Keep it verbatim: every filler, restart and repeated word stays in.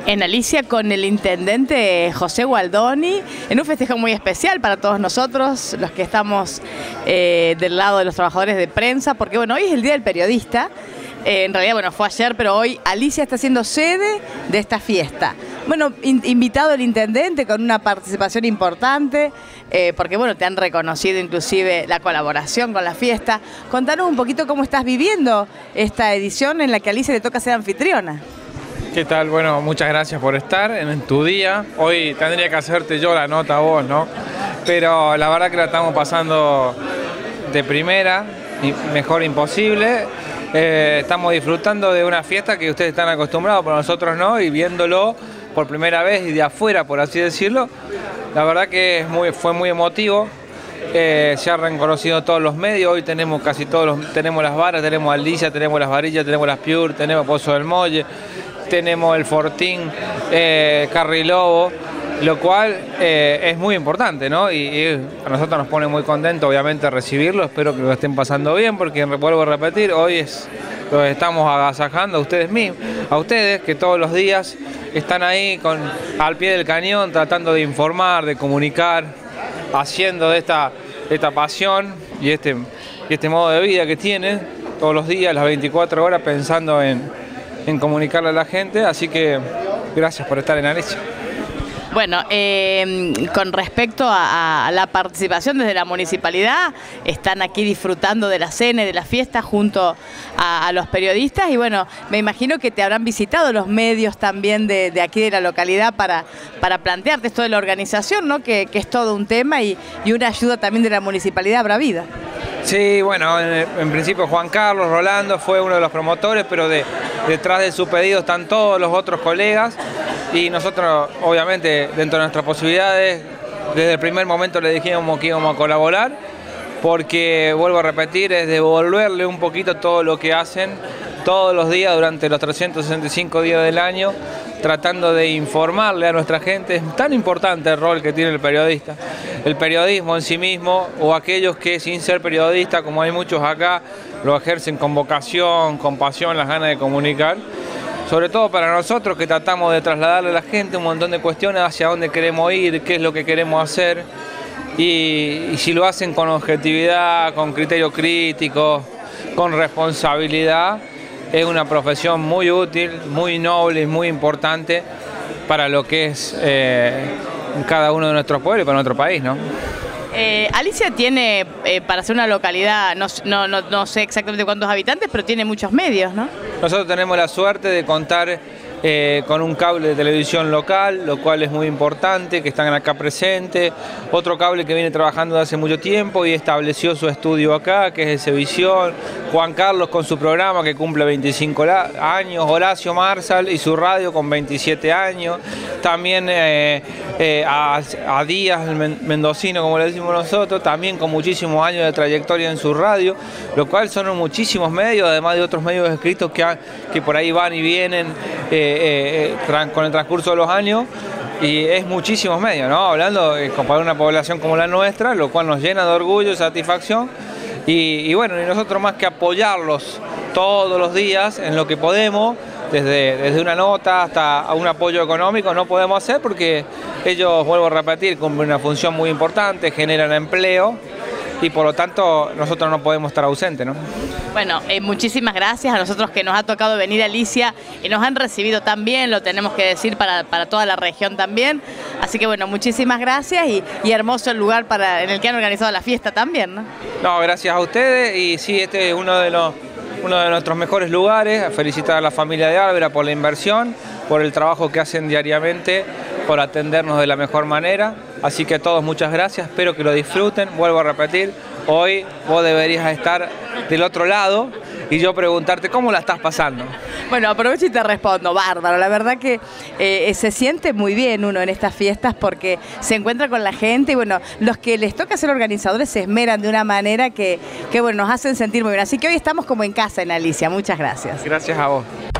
En Alicia con el intendente José Gualdoni, en un festejo muy especial para todos nosotros, los que estamos eh, del lado de los trabajadores de prensa, porque bueno, hoy es el Día del Periodista. Eh, en realidad, bueno, fue ayer, pero hoy Alicia está siendo sede de esta fiesta. Bueno, in, invitado el intendente con una participación importante, eh, porque bueno, te han reconocido inclusive la colaboración con la fiesta. Contanos un poquito cómo estás viviendo esta edición en la que a Alicia le toca ser anfitriona. ¿Qué tal? Bueno, muchas gracias por estar en tu día. Hoy tendría que hacerte yo la nota a vos, ¿no? Pero la verdad que la estamos pasando de primera, y mejor imposible. Eh, estamos disfrutando de una fiesta que ustedes están acostumbrados, pero nosotros no, y viéndolo por primera vez y de afuera, por así decirlo, la verdad que es muy, fue muy emotivo. Eh, se han reconocido todos los medios, hoy tenemos casi todos los, tenemos las varas, tenemos Alicia, tenemos las varillas, tenemos las Pure, tenemos Pozo del Molle, tenemos el Fortín, eh, Carrilobo, lo cual eh, es muy importante, ¿no? Y, y a nosotros nos pone muy contentos, obviamente, recibirlo. Espero que lo estén pasando bien, porque vuelvo a repetir, hoy es, los estamos agasajando a ustedes mismos, a ustedes que todos los días están ahí con, al pie del cañón, tratando de informar, de comunicar, haciendo de esta, de esta pasión y este, y este modo de vida que tienen todos los días, las veinticuatro horas, pensando en, en comunicarle a la gente. Así que gracias por estar en Alicia. Bueno, eh, con respecto a, a la participación desde la municipalidad, están aquí disfrutando de la cena y de la fiesta junto a, a los periodistas, y bueno, me imagino que te habrán visitado los medios también de, de aquí de la localidad para, para plantearte esto de la organización, ¿no? Que, que es todo un tema y, y una ayuda también de la municipalidad habrá habido. Sí, bueno, en, en principio Juan Carlos Rolando fue uno de los promotores, pero de, detrás de su pedido están todos los otros colegas. Y nosotros, obviamente, dentro de nuestras posibilidades, desde el primer momento le dijimos que íbamos a colaborar, porque, vuelvo a repetir, es devolverle un poquito todo lo que hacen todos los días durante los trescientos sesenta y cinco días del año, tratando de informarle a nuestra gente. Es tan importante el rol que tiene el periodista, el periodismo en sí mismo, o aquellos que sin ser periodistas, como hay muchos acá, lo ejercen con vocación, con pasión, las ganas de comunicar. Sobre todo para nosotros, que tratamos de trasladarle a la gente un montón de cuestiones hacia dónde queremos ir, qué es lo que queremos hacer, y, y si lo hacen con objetividad, con criterio crítico, con responsabilidad, es una profesión muy útil, muy noble y muy importante para lo que es eh, cada uno de nuestros pueblos y para nuestro país, ¿no? Eh, Alicia tiene, eh, para ser una localidad, no, no, no, no sé exactamente cuántos habitantes, pero tiene muchos medios, ¿no? Nosotros tenemos la suerte de contar eh, con un cable de televisión local, lo cual es muy importante, que están acá presentes. Otro cable que viene trabajando desde hace mucho tiempo y estableció su estudio acá, que es Exevisión. Juan Carlos con su programa, que cumple veinticinco años. Horacio Marsal y su radio con veintisiete años. También eh, eh, a, a Díaz, el mendocino, como le decimos nosotros, también con muchísimos años de trayectoria en su radio, lo cual son muchísimos medios, además de otros medios escritos que, han, que por ahí van y vienen eh, eh, eh, con el transcurso de los años. Y es muchísimos medios, ¿no? Hablando eh, para una población como la nuestra, lo cual nos llena de orgullo y satisfacción. Y, y bueno, y nosotros más que apoyarlos todos los días en lo que podemos, desde, desde una nota hasta un apoyo económico, no podemos hacer, porque ellos, vuelvo a repetir, cumplen una función muy importante, generan empleo, y por lo tanto nosotros no podemos estar ausentes, ¿no? Bueno, eh, muchísimas gracias a nosotros, que nos ha tocado venir a Alicia y nos han recibido tan bien, lo tenemos que decir para, para toda la región también. Así que bueno, muchísimas gracias, y, y hermoso el lugar para, en el que han organizado la fiesta también, ¿no? No, gracias a ustedes, y sí, este es uno de los uno de nuestros mejores lugares. Felicitar a la familia de Álvera por la inversión, por el trabajo que hacen diariamente, por atendernos de la mejor manera. Así que a todos muchas gracias, espero que lo disfruten. Vuelvo a repetir, hoy vos deberías estar del otro lado y yo preguntarte cómo la estás pasando. Bueno, aprovecho y te respondo, bárbaro. La verdad que eh, se siente muy bien uno en estas fiestas, porque se encuentra con la gente y bueno, los que les toca ser organizadores se esmeran de una manera que, que bueno, nos hacen sentir muy bien. Así que hoy estamos como en casa en Alicia. Muchas gracias. Gracias a vos.